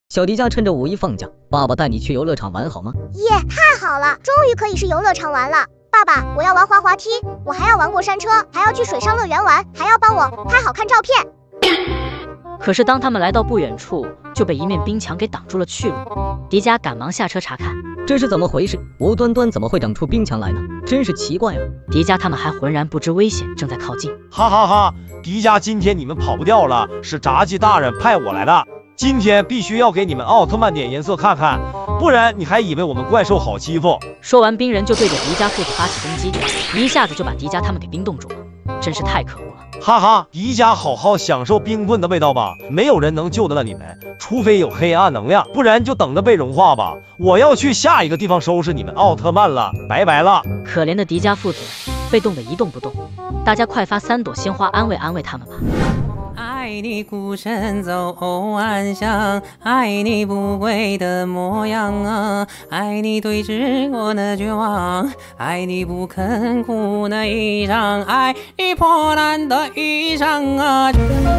小迪迦趁着五一放假，爸爸带你去游乐场玩好吗？ 耶，太好了，终于可以去游乐场玩了。爸爸，我要玩滑滑梯，我还要玩过山车，还要去水上乐园玩，还要帮我拍好看照片。 可是当他们来到不远处，就被一面冰墙给挡住了去路。迪迦赶忙下车查看， 这是怎么回事？无端端怎么会长出冰墙来呢？真是奇怪啊！ 迪迦他们还浑然不知危险正在靠近。 哈哈哈，迪迦，今天你们跑不掉了，是炸鸡大人派我来的。今天必须要给你们奥特曼点颜色看看，不然你还以为我们怪兽好欺负。 说完，冰人就对着迪迦父子发起攻击，一下子就把迪迦他们给冰冻住了，真是太可恶了。 哈哈，迪迦，好好享受冰棍的味道吧，没有人能救得了你们，除非有黑暗能量，不然就等着被融化吧。我要去下一个地方收拾你们奥特曼了，拜拜了。 可怜的迪迦父子被冻得一动不动，大家快发3朵鲜花安慰安慰他们吧。 爱你孤身走暗巷，爱你不跪的模样啊，爱你对峙我的绝望，爱你不肯哭的衣裳，爱你破烂的衣裳啊。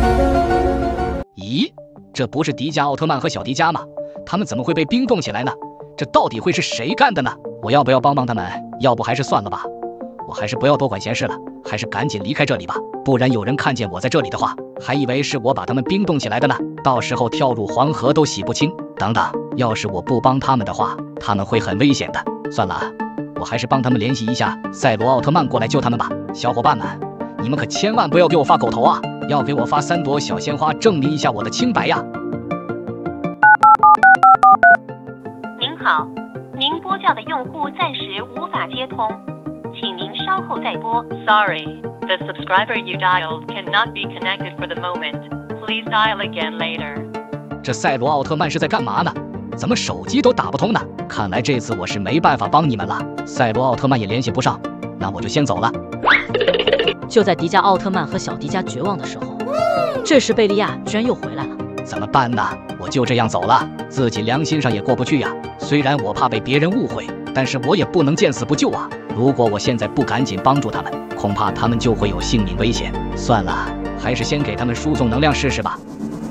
咦，这不是迪迦奥特曼和小迪迦吗？他们怎么会被冰冻起来呢？这到底会是谁干的呢？我要不要帮帮他们？要不还是算了吧。我还是不要多管闲事了，还是赶紧离开这里吧，不然有人看见我在这里的话，还以为是我把他们冰冻起来的呢，到时候跳入黄河都洗不清。等等，要是我不帮他们的话，他们会很危险的。算了，我还是帮他们联系一下赛罗奥特曼过来救他们吧。小伙伴们，你们可千万不要给我发狗头啊，要给我发3朵小鲜花证明一下我的清白呀。 您好，您拨叫的用户暂时无法接通，请您稍后再拨。Sorry, the subscriber you dialed cannot be connected for the moment. Please dial again later. 这赛罗奥特曼是在干嘛呢？怎么手机都打不通呢？看来这次我是没办法帮你们了。赛罗奥特曼也联系不上，那我就先走了。 就在迪迦奥特曼和小迪迦绝望的时候，这时贝利亚居然又回来了。 怎么办呢？我就这样走了，自己良心上也过不去呀。虽然我怕被别人误会，但是我也不能见死不救啊。如果我现在不赶紧帮助他们，恐怕他们就会有性命危险。算了，还是先给他们输送能量试试吧。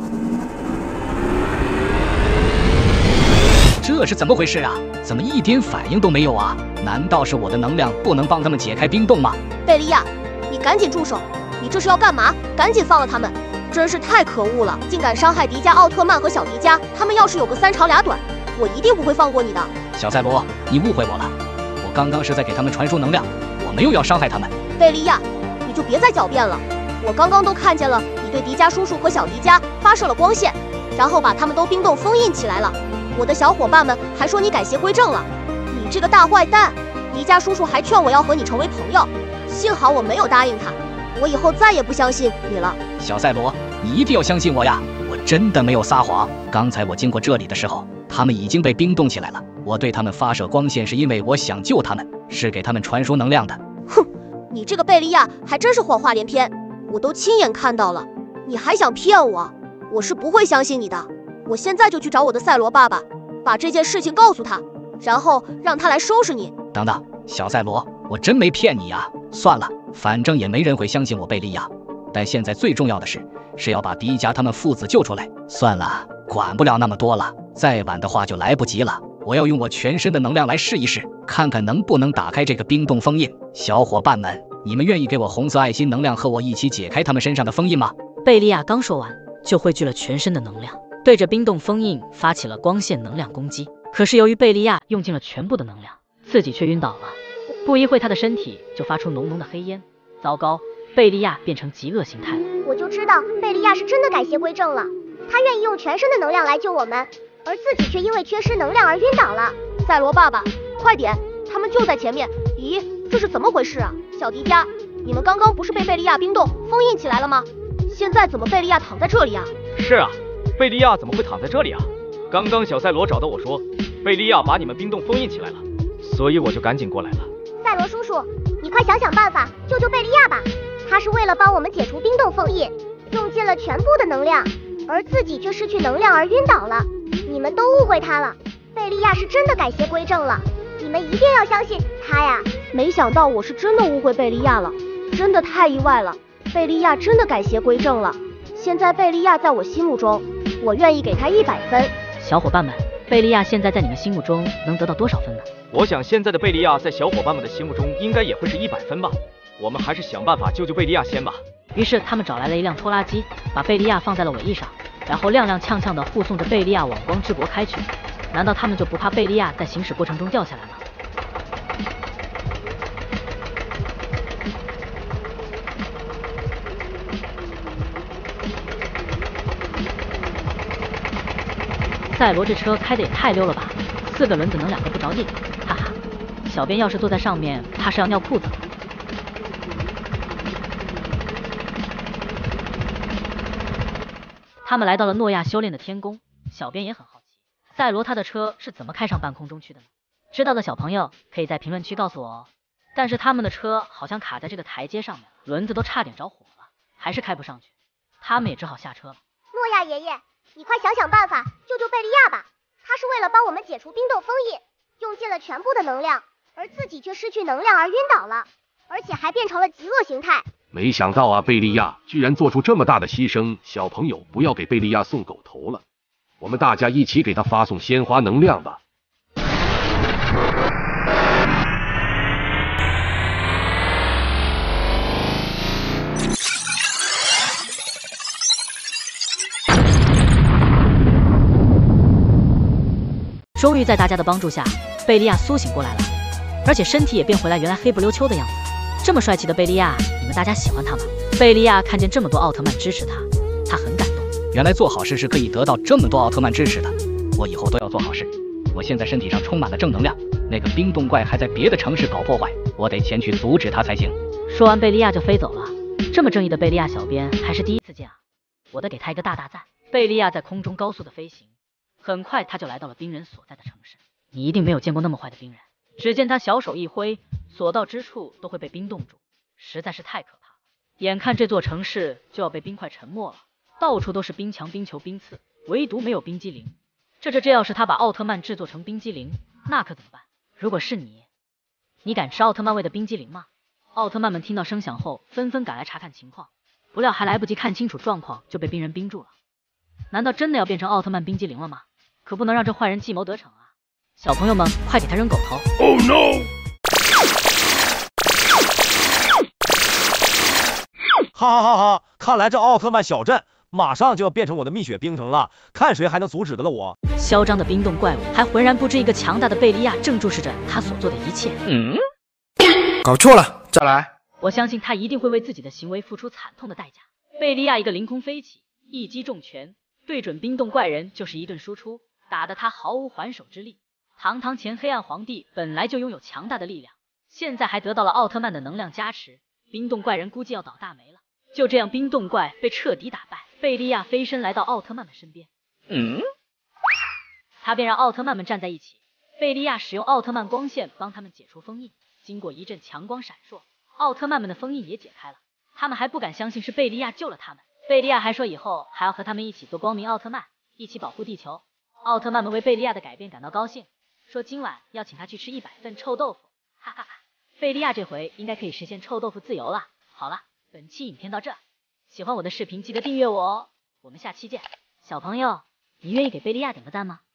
这是怎么回事啊？怎么一点反应都没有啊？难道是我的能量不能帮他们解开冰冻吗？ 贝利亚，你赶紧住手！你这是要干嘛？赶紧放了他们！真是太可恶了，竟敢伤害迪迦奥特曼和小迪迦，他们要是有个3长2短，我一定不会放过你的。 小赛罗，你误会我了，我刚刚是在给他们传输能量，我没有要伤害他们。 贝利亚，你就别再狡辩了，我刚刚都看见了，你对迪迦叔叔和小迪迦发射了光线，然后把他们都冰冻封印起来了。我的小伙伴们还说你改邪归正了，你这个大坏蛋！迪迦叔叔还劝我要和你成为朋友，幸好我没有答应他，我以后再也不相信你了。 小赛罗，你一定要相信我呀，我真的没有撒谎。刚才我经过这里的时候，他们已经被冰冻起来了，我对他们发射光线是因为我想救他们，是给他们传输能量的。 哼，你这个贝利亚还真是谎话连篇，我都亲眼看到了，你还想骗我？我是不会相信你的。我现在就去找我的赛罗爸爸，把这件事情告诉他，然后让他来收拾你。 等等，小赛罗，我真没骗你呀。算了，反正也没人会相信我贝利亚。但现在最重要的是要把迪迦他们父子救出来。算了，管不了那么多了，再晚的话就来不及了。我要用我全身的能量来试一试，看看能不能打开这个冰冻封印。小伙伴们，你们愿意给我红色爱心能量和我一起解开他们身上的封印吗？ 贝利亚刚说完，就汇聚了全身的能量，对着冰冻封印发起了光线能量攻击。可是由于贝利亚用尽了全部的能量，自己却晕倒了。不一会，他的身体就发出浓浓的黑烟。糟糕，贝利亚变成极恶形态了。 我就知道贝利亚是真的改邪归正了，他愿意用全身的能量来救我们，而自己却因为缺失能量而晕倒了。赛罗爸爸，快点，他们就在前面。咦，这是怎么回事啊？小迪迦，你们刚刚不是被贝利亚冰冻封印起来了吗？现在怎么贝利亚躺在这里啊？ 是啊，贝利亚怎么会躺在这里啊？刚刚小赛罗找到我说，贝利亚把你们冰冻封印起来了，所以我就赶紧过来了。 赛罗叔叔，你快想想办法救救贝利亚吧，他是为了帮我们解除冰冻封印，用尽了全部的能量，而自己却失去能量而晕倒了。你们都误会他了，贝利亚是真的改邪归正了，你们一定要相信他呀。没想到我是真的误会贝利亚了，真的太意外了，贝利亚真的改邪归正了。现在贝利亚在我心目中，我愿意给他100分。 小伙伴们，贝利亚现在在你们心目中能得到多少分呢？ 我想现在的贝利亚在小伙伴们的心目中应该也会是100分吧。我们还是想办法救救贝利亚先吧。 于是他们找来了一辆拖拉机，把贝利亚放在了尾翼上，然后踉踉跄跄地护送着贝利亚往光之国开去。难道他们就不怕贝利亚在行驶过程中掉下来吗？赛罗这车开的也太溜了吧，4个轮子能2个不着地，哈哈！小编要是坐在上面，怕是要尿裤子了。他们来到了诺亚修炼的天宫，小编也很好奇，赛罗他的车是怎么开上半空中去的呢？知道的小朋友可以在评论区告诉我哦。但是他们的车好像卡在这个台阶上面，轮子都差点着火了，还是开不上去，他们也只好下车了。 诺亚爷爷，你快想想办法救救贝利亚吧！他是为了帮我们解除冰冻封印，用尽了全部的能量，而自己却失去能量而晕倒了，而且还变成了极恶形态。 没想到啊，贝利亚居然做出这么大的牺牲！小朋友，不要给贝利亚送狗头了，我们大家一起给他发送鲜花能量吧。 终于在大家的帮助下，贝利亚苏醒过来了，而且身体也变回来原来黑不溜秋的样子。这么帅气的贝利亚，你们大家喜欢他吗？贝利亚看见这么多奥特曼支持他，他很感动。 原来做好事是可以得到这么多奥特曼支持的，我以后都要做好事。我现在身体上充满了正能量，那个冰冻怪还在别的城市搞破坏，我得前去阻止他才行。 说完贝利亚就飞走了。这么正义的贝利亚小编还是第一次见啊，我得给他一个大大赞。贝利亚在空中高速的飞行，很快他就来到了冰人所在的城市。你一定没有见过那么坏的冰人，只见他小手一挥，所到之处都会被冰冻住，实在是太可怕了。眼看这座城市就要被冰块沉没了，到处都是冰墙、冰球、冰刺，唯独没有冰激凌。这要是他把奥特曼制作成冰激凌，那可怎么办？如果是你，你敢吃奥特曼味的冰激凌吗？奥特曼们听到声响后，纷纷赶来查看情况，不料还来不及看清楚状况，就被冰人冰住了。难道真的要变成奥特曼冰激凌了吗？可不能让这坏人计谋得逞啊！小朋友们，快给他扔狗头 ！Oh no！ 哈哈哈哈！看来这奥特曼小镇马上就要变成我的蜜雪冰城了，看谁还能阻止得了我！ 嚣张的冰冻怪物还浑然不知，一个强大的贝利亚正注视着他所做的一切。 搞错了，再来！ 我相信他一定会为自己的行为付出惨痛的代价。贝利亚一个凌空飞起，一击重拳对准冰冻怪人就是一顿输出，打得他毫无还手之力。堂堂前黑暗皇帝本来就拥有强大的力量，现在还得到了奥特曼的能量加持，冰冻怪人估计要倒大霉了。就这样，冰冻怪被彻底打败，贝利亚飞身来到奥特曼的身边，他便让奥特曼们站在一起。贝利亚使用奥特曼光线帮他们解除封印，经过一阵强光闪烁，奥特曼们的封印也解开了。他们还不敢相信是贝利亚救了他们。贝利亚还说以后还要和他们一起做光明奥特曼，一起保护地球。奥特曼们为贝利亚的改变感到高兴，说今晚要请他去吃100份臭豆腐，哈哈哈！贝利亚这回应该可以实现臭豆腐自由了。好了，本期影片到这，喜欢我的视频记得订阅我哦，我们下期见。小朋友，你愿意给贝利亚点个赞吗？